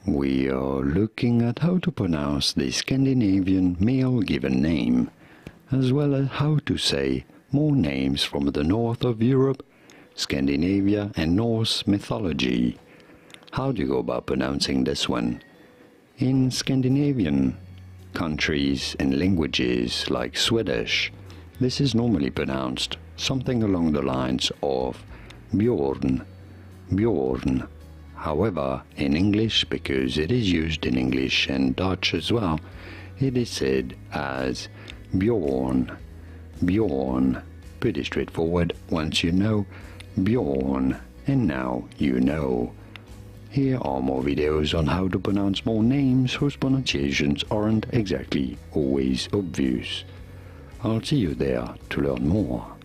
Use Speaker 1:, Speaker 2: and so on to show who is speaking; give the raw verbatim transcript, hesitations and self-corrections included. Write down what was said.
Speaker 1: We are looking at how to pronounce the Scandinavian male given name, as well as how to say more names from the north of Europe, Scandinavia and Norse mythology. How do you go about pronouncing this one? In Scandinavian countries and languages like Swedish, this is normally pronounced something along the lines of Bjorn, Bjorn. However, in English, because it is used in English and Dutch as well, it is said as Bjorn, Bjorn. Pretty straightforward once you know Bjorn, and now you know. Here are more videos on how to pronounce more names whose pronunciations aren't exactly always obvious. I'll see you there to learn more.